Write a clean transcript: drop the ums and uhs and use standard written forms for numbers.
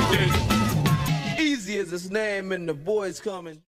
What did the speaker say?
Easy as his name and the boys coming.